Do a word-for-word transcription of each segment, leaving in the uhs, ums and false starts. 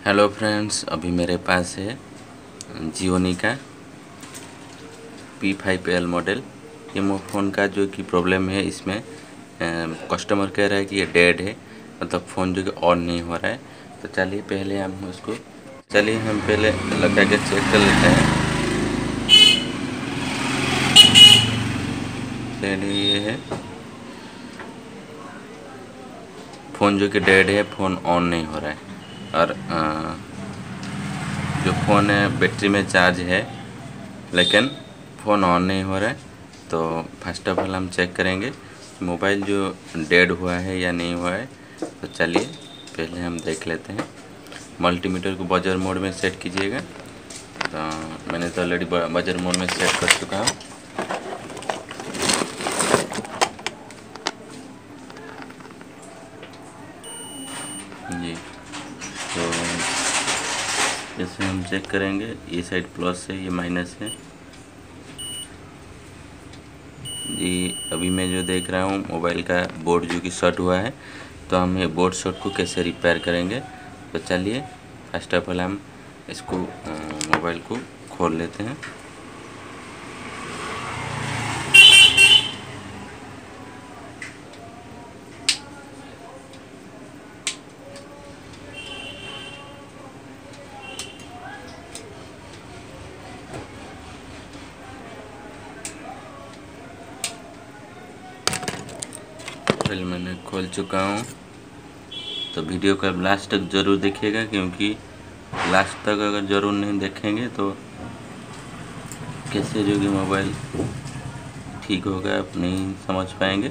Hello friends, अभी मेरे पास है जियोनी का पी फाइव एल मॉडल। ये मो फ़ोन का जो कि प्रॉब्लम है, इसमें कस्टमर कह रहा है कि ये डेड है, मतलब फ़ोन जो कि ऑन नहीं हो रहा है। तो चलिए पहले हम उसको चलिए हम पहले लगा के चेक कर लेते हैं। चलिए ये है फ़ोन जो कि डेड है, फ़ोन ऑन नहीं हो रहा है। और आ, जो फ़ोन है बैटरी में चार्ज है लेकिन फ़ोन ऑन नहीं हो रहा है। तो फर्स्ट ऑफ ऑल हम चेक करेंगे मोबाइल जो डेड हुआ है या नहीं हुआ है। तो चलिए पहले हम देख लेते हैं। मल्टीमीटर को बजर मोड में सेट कीजिएगा। तो मैंने तो ऑलरेडी बजर मोड में सेट कर चुका हूँ। जी, तो जैसे हम चेक करेंगे, ये साइड प्लस है, ये माइनस है। जी, अभी मैं जो देख रहा हूँ मोबाइल का बोर्ड जो कि शॉर्ट हुआ है। तो हम ये बोर्ड शॉर्ट को कैसे रिपेयर करेंगे। तो चलिए फर्स्ट ऑफ ऑल हम इसको मोबाइल को खोल लेते हैं। पहले मैंने खोल चुका हूँ। तो वीडियो का लास्ट तक ज़रूर देखिएगा, क्योंकि लास्ट तक अगर ज़रूर नहीं देखेंगे तो कैसे जो कि मोबाइल ठीक होगा आप नहीं समझ पाएंगे।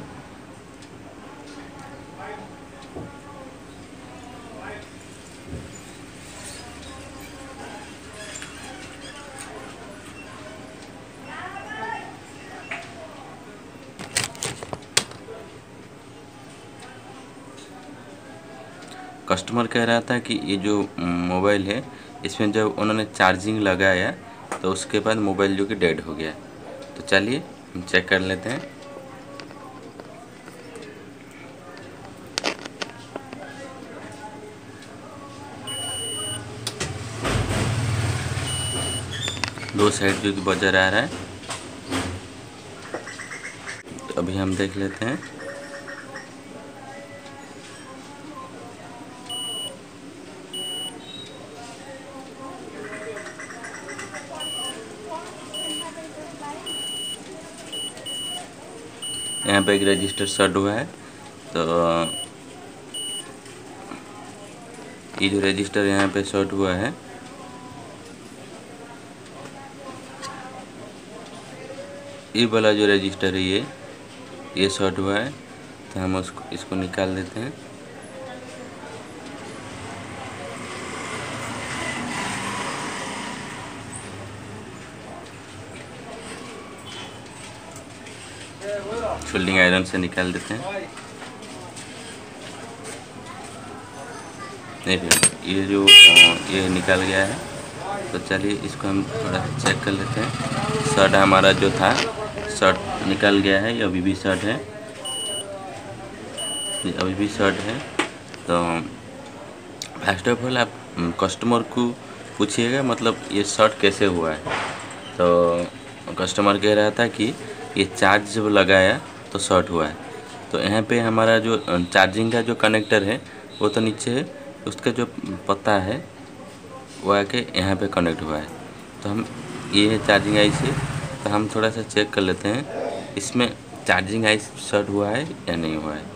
कस्टमर कह रहा था कि ये जो मोबाइल है, इसमें जब उन्होंने चार्जिंग लगाया तो उसके बाद मोबाइल जो कि डेड हो गया। तो चलिए हम चेक कर लेते हैं। दो साइड जो कि बजर आ रहा है। तो अभी हम देख लेते हैं। यहाँ पे एक रजिस्टर शॉर्ट हुआ है। तो ये जो रजिस्टर यहाँ पे शॉर्ट हुआ है, ये वाला जो रजिस्टर है ये ये शॉर्ट हुआ है। तो हम उसको इसको निकाल देते हैं। सोल्डिंग आयरन से निकाल देते हैं। नहीं, ये जो ये निकल गया है। तो चलिए इसको हम थोड़ा चेक कर लेते हैं। शर्ट हमारा जो था शर्ट निकल गया है, ये अभी भी शर्ट है, ये अभी भी शर्ट है। तो फर्स्ट ऑफ ऑल आप कस्टमर को पूछिएगा मतलब ये शर्ट कैसे हुआ है। तो कस्टमर कह रहा था कि ये चार्ज जब लगाया तो शॉर्ट हुआ है। तो यहाँ पे हमारा जो चार्जिंग का जो कनेक्टर है वो तो नीचे है, उसका जो पत्ता है वो आके यहाँ पे कनेक्ट हुआ है। तो हम ये है चार्जिंग आई से। तो हम थोड़ा सा चेक कर लेते हैं इसमें चार्जिंग आई शॉर्ट हुआ है या नहीं हुआ है।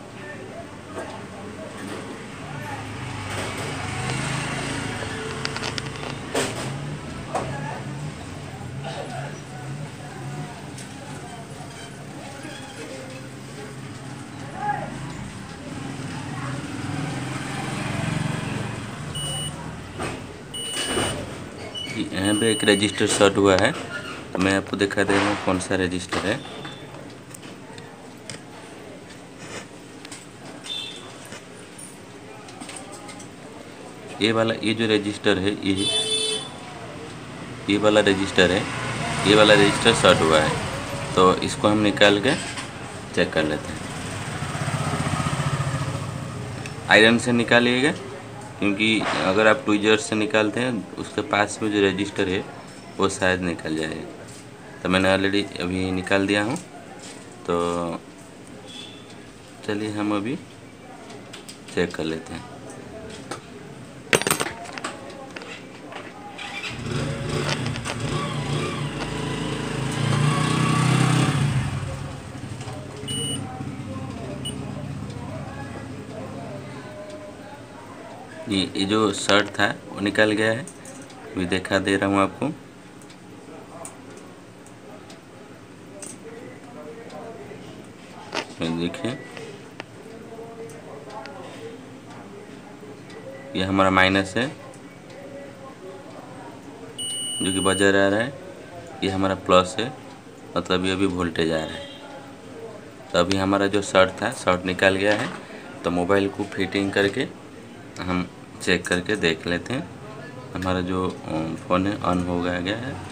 यहाँ पे एक रजिस्टर शॉर्ट हुआ है। तो मैं आपको दिखा दे रहा हूँ कौन सा रजिस्टर है। ये वाला ये जो रजिस्टर है ये ये वाला रजिस्टर है, ये वाला रजिस्टर शॉर्ट हुआ है। तो इसको हम निकाल के चेक कर लेते हैं। आयरन से निकालिएगा क्योंकि अगर आप ट्विजर से निकालते हैं उसके पास में जो रजिस्टर है वो शायद निकल जाएगा। तो मैंने ऑलरेडी अभी निकाल दिया हूँ। तो चलिए हम अभी चेक कर लेते हैं। ये ये जो शर्ट था वो निकल गया है, अभी दिखा दे रहा हूँ आपको। देखिए ये हमारा माइनस है जो कि बजर आ रहा है, ये हमारा प्लस है, मतलब ये अभी वोल्टेज आ रहा है। तो अभी हमारा जो शर्ट था शर्ट निकल गया है। तो मोबाइल को फिटिंग करके हम चेक करके देख लेते हैं। हमारा जो फ़ोन है ऑन हो गया गया है।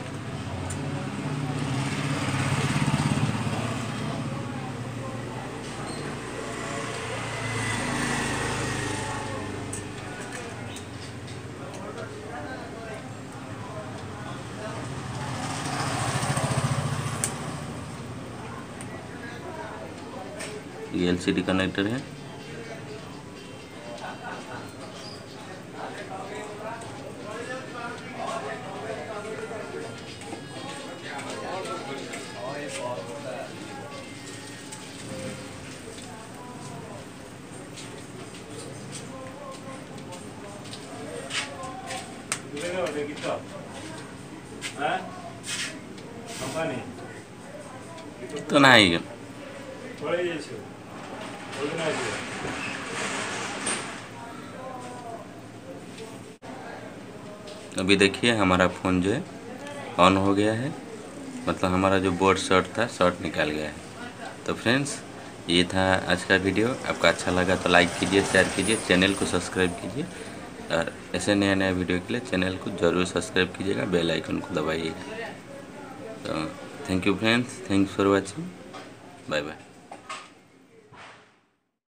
ये एलसीडी कनेक्टर है। तो नहीं अभी देखिए हमारा फ़ोन जो है ऑन हो गया है, मतलब हमारा जो बोर्ड शॉर्ट था शॉर्ट निकल गया है। तो फ्रेंड्स ये था आज का वीडियो। आपका अच्छा लगा तो लाइक कीजिए, शेयर कीजिए, चैनल को सब्सक्राइब कीजिए और ऐसे नया नया वीडियो के लिए चैनल को ज़रूर सब्सक्राइब कीजिएगा, बेल आइकन को दबाइएगा। तो thank you friends, thanks for watching, bye bye.